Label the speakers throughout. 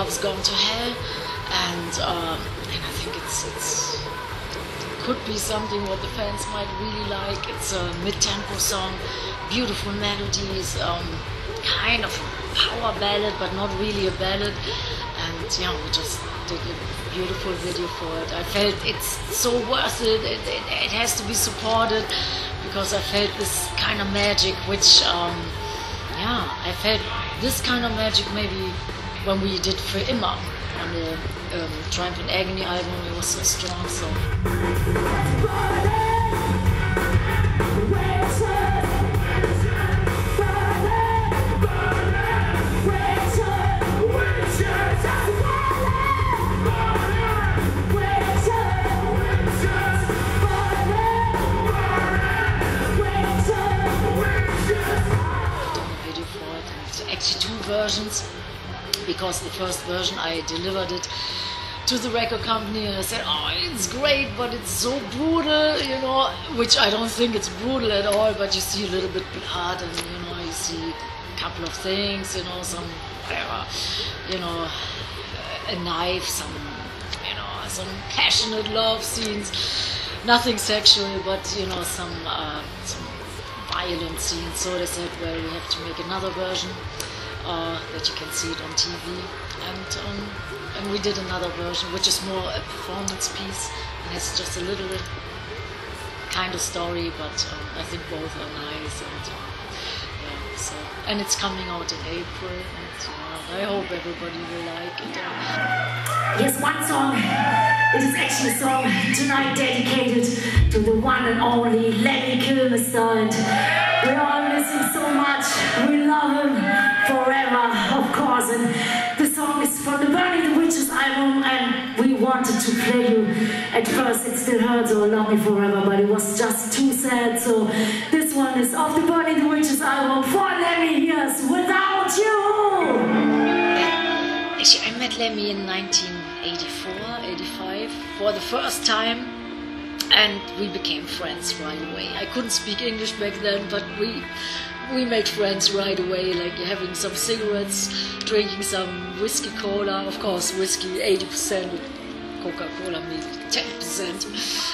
Speaker 1: Love's Gone to Hell, and I think it could be something what the fans might really like. It's a mid-tempo song, beautiful melodies, kind of power ballad, but not really a ballad. And yeah, we just did a beautiful video for it. I felt it's so worth it. It has to be supported because I felt this kind of magic, which yeah, I felt this kind of magic maybe when we did For Immer on the Triumph and Agony album. It was so strong. So. Actually 2 versions, because the first version I delivered it to the record company and I said, oh, it's great, but it's so brutal, you know, which I don't think it's brutal at all, but you see a little bit blood and, you know, you see a couple of things, you know, some, whatever, you know, a knife, some, you know, some passionate love scenes, nothing sexual, but, you know, some violent scenes. So they said, well, we have to make another version that you can see it on TV, and we did another version which is more a performance piece and has just a little kind of story, but I think both are nice, and yeah, so, and it's coming out in April, and I hope everybody will like it.
Speaker 2: Here's one song. It is actually a song tonight dedicated to the one and only Lemmy Kilmister, and we all miss him so much. We love him forever, of course, and the song is from the Burning the Witches album, and we wanted to play you. At first It Still Hurts or Love Me Forever, but it was just too sad, so this one is off the Burning the Witches album for Lemmy. Here's Without You.
Speaker 1: Actually, I met Lemmy in 1984, 85 for the first time, and we became friends right away. I couldn't speak English back then, but we made friends right away, like having some cigarettes, drinking some whiskey cola, of course whiskey 80%, Coca-Cola maybe 10%,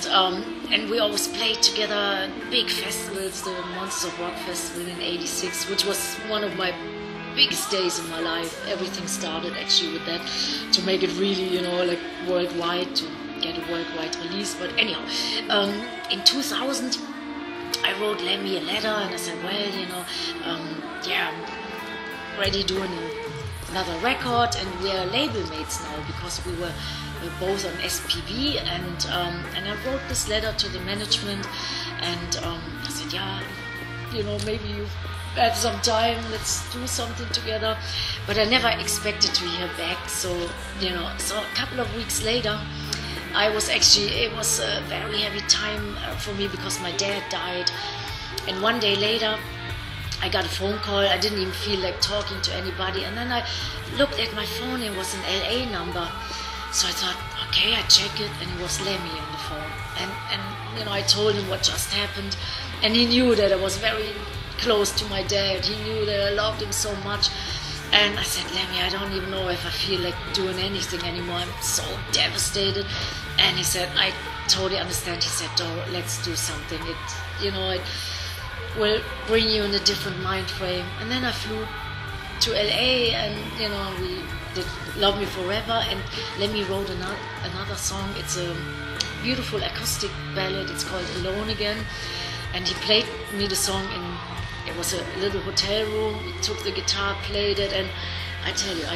Speaker 1: and we always played together big festivals, the Monsters of Rock Festival in '86, which was one of my biggest days in my life. Everything started actually with that, to make it really, you know, like worldwide, to get a worldwide release. But anyhow, in 2000 I wrote Lemmy a letter and I said, well, you know, yeah, I'm already doing another record, and we are label mates now because we were both on SPV, and I wrote this letter to the management, and I said, yeah, you know, maybe you have some time, let's do something together. But I never expected to hear back, so, you know, so a couple of weeks later, it was a very heavy time for me because my dad died, and one day later I got a phone call. I didn't even feel like talking to anybody, and then I looked at my phone, it was an LA number, so I thought, okay, I check it, and it was Lemmy on the phone, and you know, I told him what just happened, and he knew that I was very close to my dad. He knew that I loved him so much. And I said, Lemmy, I don't even know if I feel like doing anything anymore. I'm so devastated. And he said, I totally understand. He said, oh, let's do something. It will bring you in a different mind frame. And then I flew to LA, and, you know, we did Love Me Forever, and Lemmy wrote another song. It's a beautiful acoustic ballad. It's called Alone Again. And he played me the song it was a little hotel room. He took the guitar, played it, and I tell you,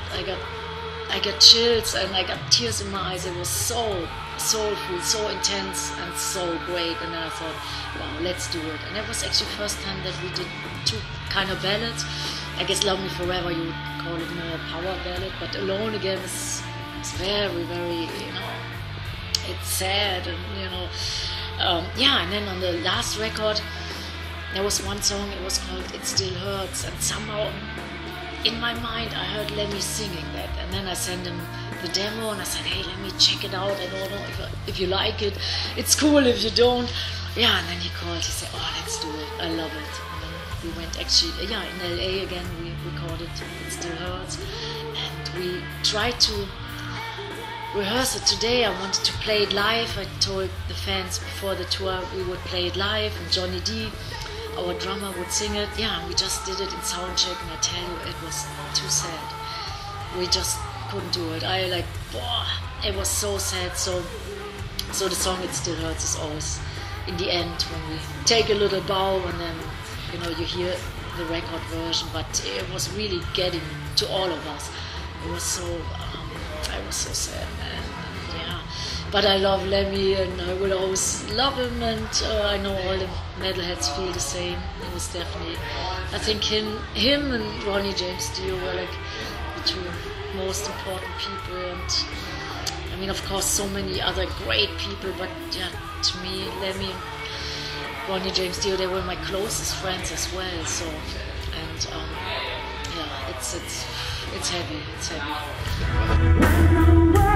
Speaker 1: I got chills and I got tears in my eyes. It was so soulful, so intense, and so great. And then I thought, wow, let's do it. And it was actually the first time that we did 2 kind of ballads. I guess Love Me Forever, you would call it more power ballad, but Alone Again is very, very, you know, it's sad, and, you know, yeah. And then on the last record, there was one song, it was called It Still Hurts, and somehow in my mind I heard Lemmy singing that, and then I sent him the demo and I said, hey, let me check it out, I don't know if you like it, it's cool if you don't. Yeah, and then he called, he said, oh, let's do it, I love it. And then we went actually, yeah, in LA again, we recorded It Still Hurts, and we tried to rehearse it today. I wanted to play it live. I told the fans before the tour we would play it live, and Johnny D, our drummer, would sing it. Yeah, we just did it in soundcheck, and I tell you, it was too sad. We just couldn't do it. It was so sad. So the song It Still Hurts is always in the end when we take a little bow, and then you hear the record version. But it was really getting to all of us. It was so. I was so sad, man. Yeah, but I love Lemmy, and I will always love him. And I know all the metalheads feel the same. It was definitely, I think him and Ronnie James Dio were like the two most important people. And I mean, of course, so many other great people. But yeah, to me, Lemmy and Ronnie James Dio, they were my closest friends as well. So, and yeah, it's heavy. It's heavy.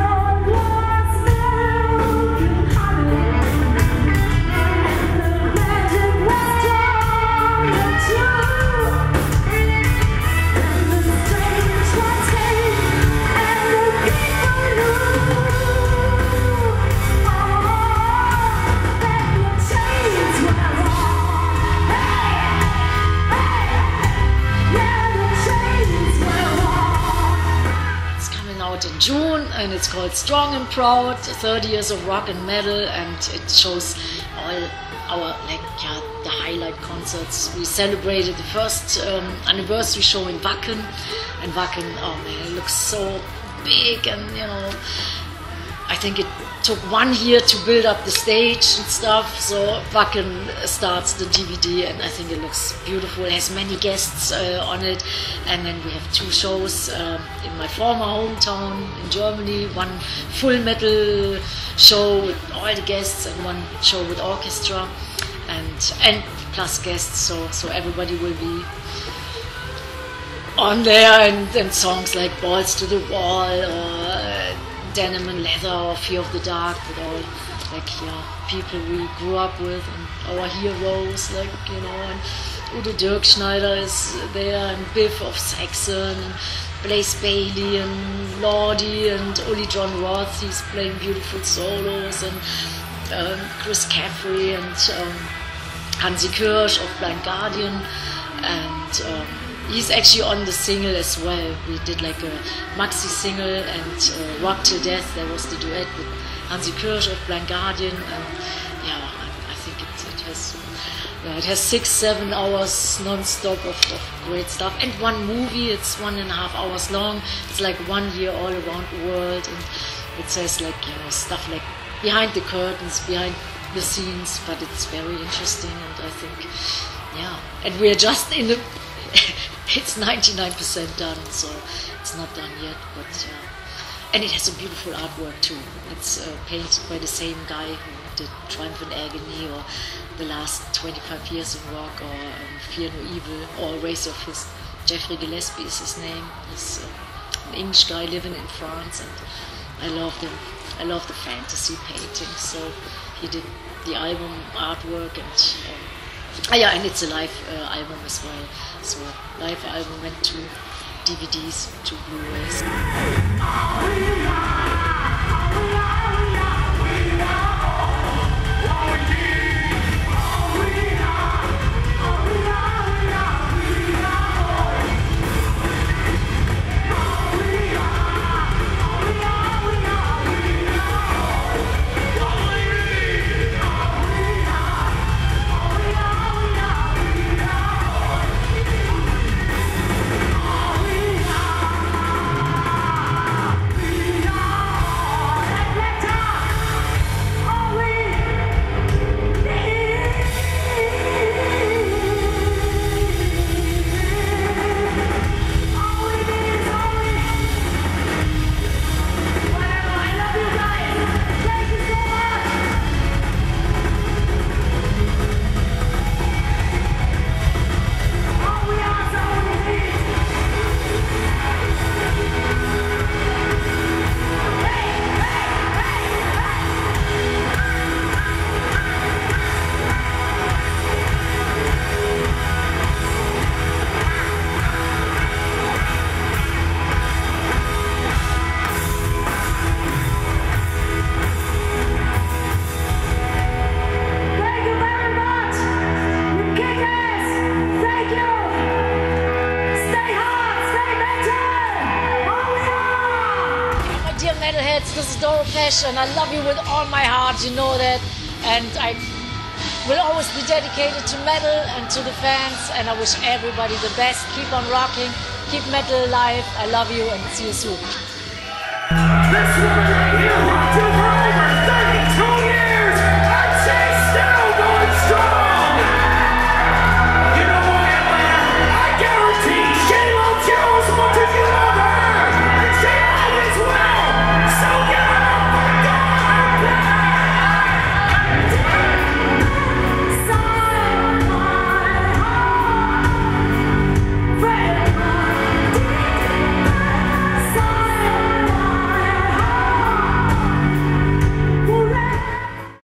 Speaker 1: In June, and it's called Strong and Proud, 30 years of rock and metal, and it shows all our the highlight concerts. We celebrated the first anniversary show in Wacken, and Wacken, oh man, it looks so big, and I think it took 1 year to build up the stage and stuff. So Wacken starts the DVD, and I think it looks beautiful. It has many guests on it, and then we have 2 shows in my former hometown in Germany. 1 full metal show with all the guests, and 1 show with orchestra, and plus guests. So everybody will be on there, and songs like Balls to the Wall or Denim and Leather or Fear of the Dark, with all people we grew up with, and our heroes, and Udo Dirkschneider is there, and Biff of Saxon, and Blaze Bayley, and Lordi, and Uli John Roth, he's playing beautiful solos, and Chris Caffrey, and Hansi Kirsch of Blind Guardian, and he's actually on the single as well. We did like a maxi single, and Rock Till Death, there was the duet with Hansi Kirsch of Blind Guardian, and yeah, I think it has 6-7 hours non-stop of great stuff, and 1 movie. It's 1.5 hours long. It's like 1 year all around the world, and it says stuff like behind the curtains, behind the scenes, but it's very interesting, and I think, yeah, and we're just in the it's 99% done, so it's not done yet, but and it has a beautiful artwork too. It's painted by the same guy who did Triumph and Agony, or the last 25 years of rock, or Fear No Evil, or Razor Fist. Jeffrey Gillespie is his name. He's an English guy living in France, and I love him. I love the fantasy painting, so he did the album artwork, and and it's a live album as well. So live album went to DVDs, to Blu-rays.
Speaker 2: We are
Speaker 1: so passionate. I love you with all my heart, you know that. And I will always be dedicated to metal and to the fans. And I wish everybody the best. Keep on rocking. Keep metal alive. I love you and see you soon.